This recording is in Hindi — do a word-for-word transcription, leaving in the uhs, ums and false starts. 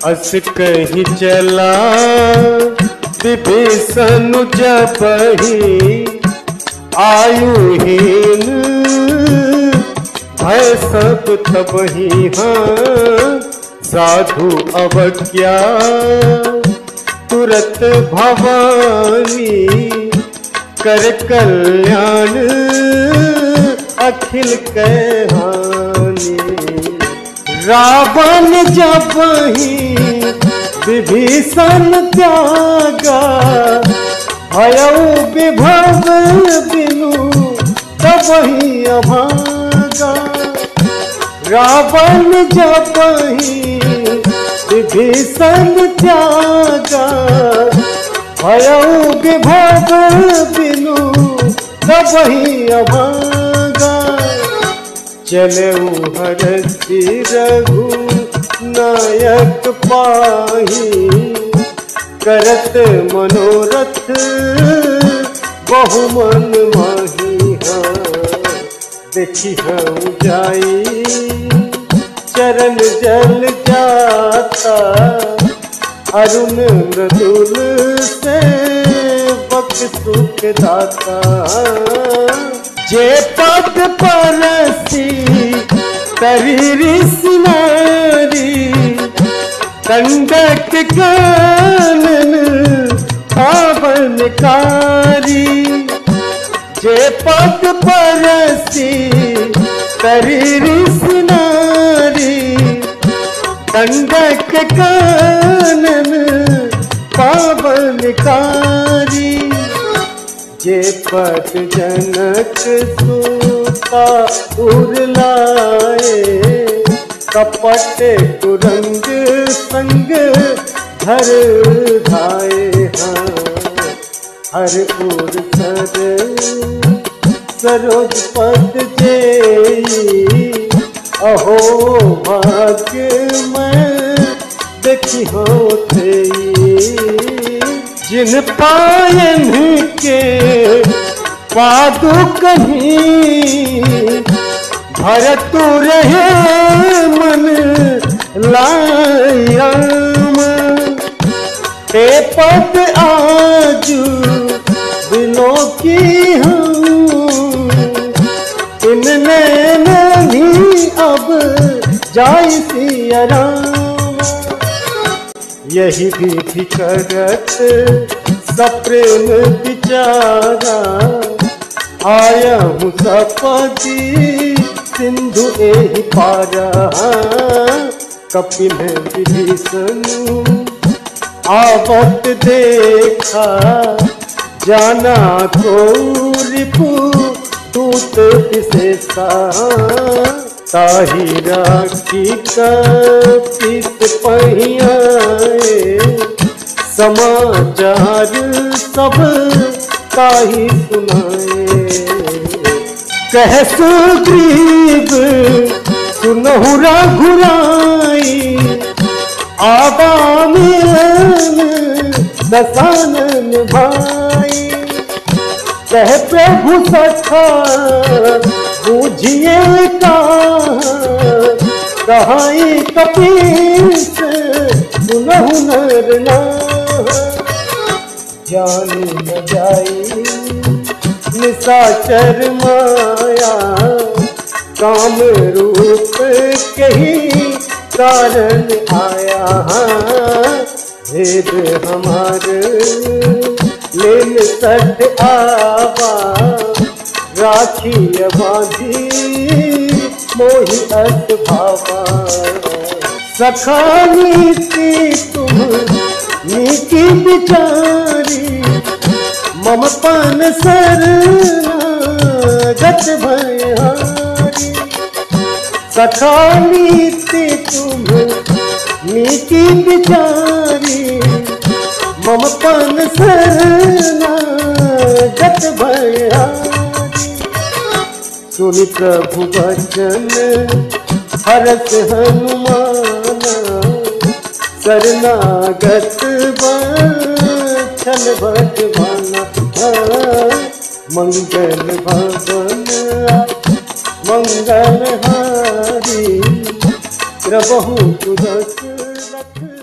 अस कहीं चला विभीषण जबहि आयुहीन भय सब तबहि। हाँ साधु अवज्ञा तुरत भवानी कर कल्याण अखिल कहानी। रावण जबहि विभीषण त्यागा भयउ विभव बिनु तबहि अभागा। रावण जबहि विभीषण त्यागा भयउ विभव बिनु तबहि अभागा। चलऊ हरषि रघु नायक पाही करत मनोरथ बहुमन माही। हाँ देखी हम जाई चरण जल जाता अरुण मृदुल से बक सुख दाता। जे पद परसी तरी ऋषि नारी कंडक कानन पावनकारी। जे पद परसी तरी ऋषि नारी कंडक कानन पावनकारी। जे पद जनक सूता उरलाए कपट कुरंग संग धर धाये। हाँ हर उर सर सरोज पद जेई अहो भाग्य मैं देखी होते। जिन पायन के पादुक कहीं भरतु रहे मन लायाम। ते पद आजू दिलों की हूँ इनने नहीं अब जाई सिया राम। यही विधि करत सप्रेम विचारा आया हूँ सपदी सिंधु एहि पारा। कपिल विभीषण आवत देखा जाना को रिपु दूत विशेषा। ताहि राखी कपित पहियाए समाचार सब ताहि सुनाए। कह सुग्रीव सुनहु रघुराई आवा मिलन दसानन भाई। कह प्रभु सखा बूझिए कहाई कपीस सुनहु नर नार। जानी न जाई निशाचर माया काम रूप कही कारण आया। भेद हमार लेन सट आवा राखी बांधी मोहि अस भावा। सखा नीति तुम नीति विचारी मम पान शरणागत भयहारी। सखा नीति तुम नीति विचारी मम पान शरणागत भयहारी। सुनि प्रभु वचन हरस हनुमाना शरणागत बचन भगवाना। मंगल भवन मंगल हारी प्रभु तुरस रख।